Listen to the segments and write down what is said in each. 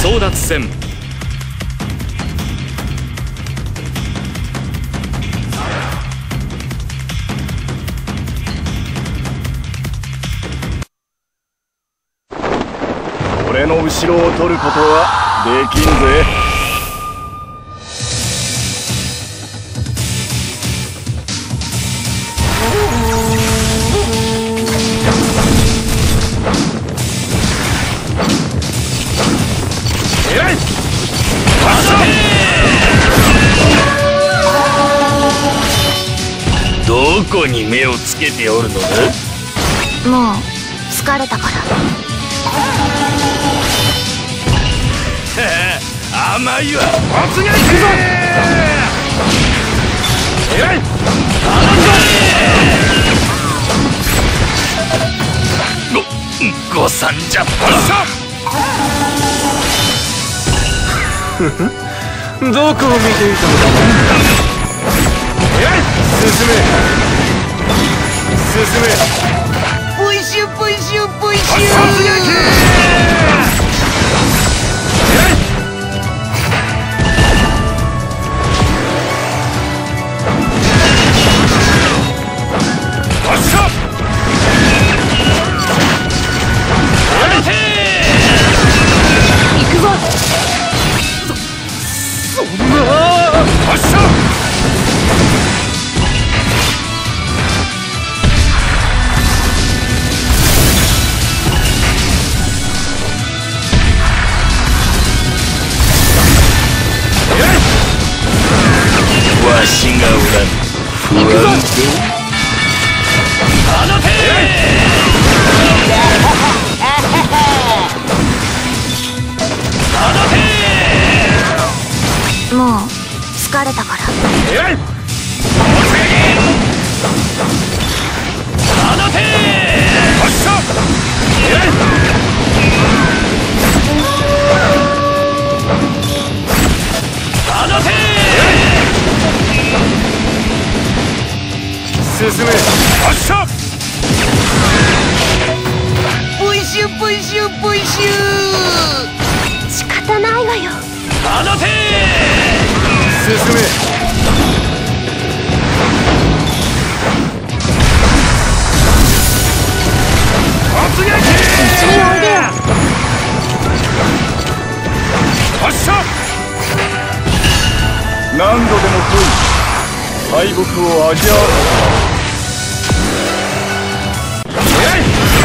争奪戦。 俺の後ろを取ることはできんぜ。偉い。 どこに目をつけておるのだ。 もう疲れたから。 甘いわ。 突撃行くぞ。偉い。 ごさんじゃった。 どこを見ていたのだ。偉い。進め。 プッシュプッシュプッシュ。 突撃。偉い。 わしがおらん。不安か。放て。 もう疲れたから。 偉い。 放て。 発射。偉い。 放て。 進め。発射。 プッシュプッシュプッシュ。 仕方ないわよ。 放て。 進め。突撃。 一緒においでよ。 発射。何度でも来い。敗北を味わう。偉い。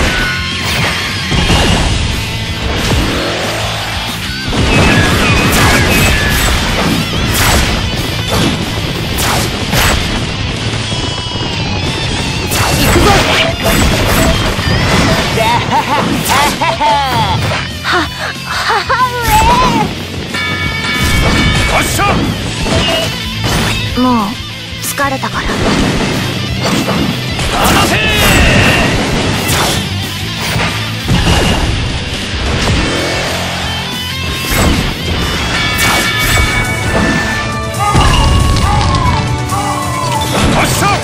発射。 もう疲れたから。 放て。 発射。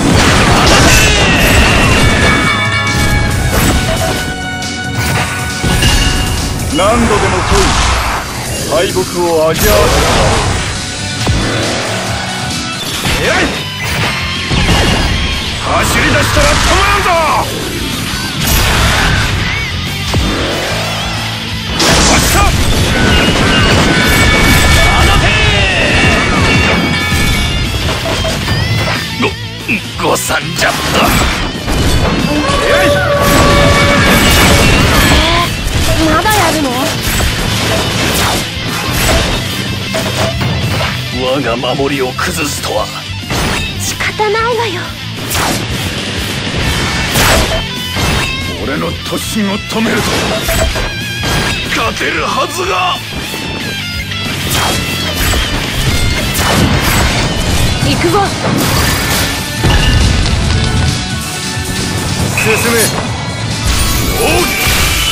何度でも来い。敗北を味わわせた。偉い。走り出したら止まらんぞ。発射。 放て。ごさんじゃった。 偉い。 まだやるの？ 我が守りを崩すとは。 仕方ないわよ。 俺の突進を止めると勝てるはずが。 行くぞ。 進め。 おう。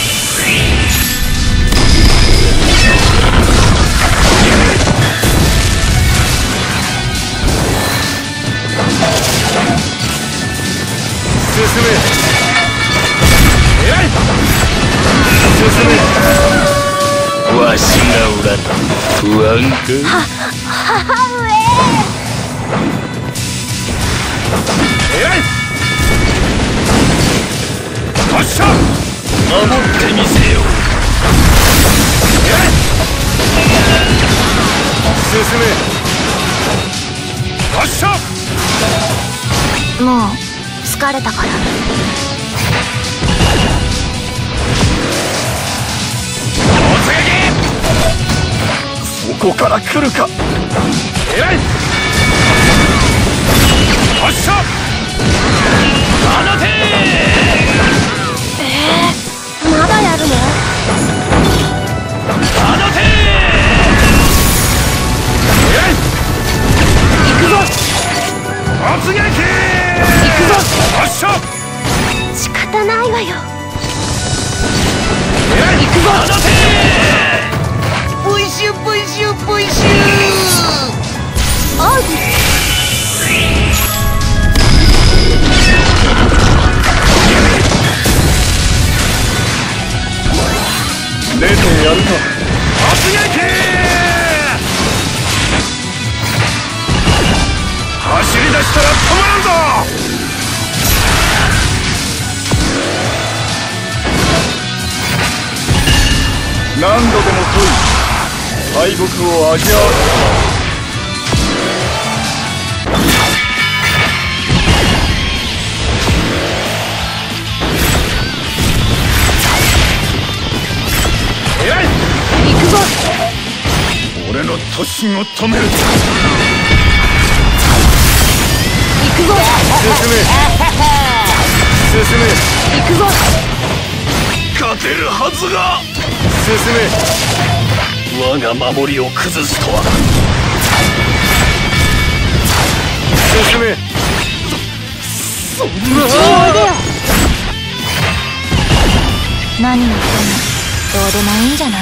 進め。偉い。進め。 わしらぬ不安か。 母上。 えらい発射守ってみせよ。 進め発射もう疲れたから。 そこから来るか。えらい発射放てまだやるの？ 放て行くぞ。 突撃行くぞ。 発射仕方ないわよ。 えらい行くぞ。 放てプッシュプッシュプッシュ。 おう。 出てやるか。突撃走り出したら止まらんぞ。何度でも来い。敗北を味わわせえらい行くぞ。 俺の突進を止める。 行くぞ。 進め進め行くぞ。 勝てるはずが。 進め我が守りを崩すとは。 進めおいでよ。何言ってもどうでもいいんじゃない？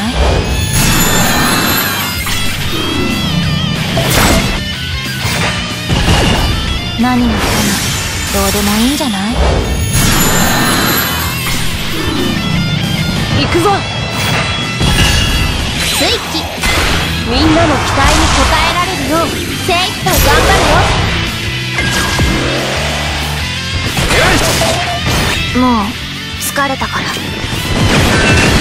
何言ってもどうでもいいんじゃない？行くぞ。スイッチ。みんなの期待に応えられるよう精一杯頑張るよ。もう疲れたから。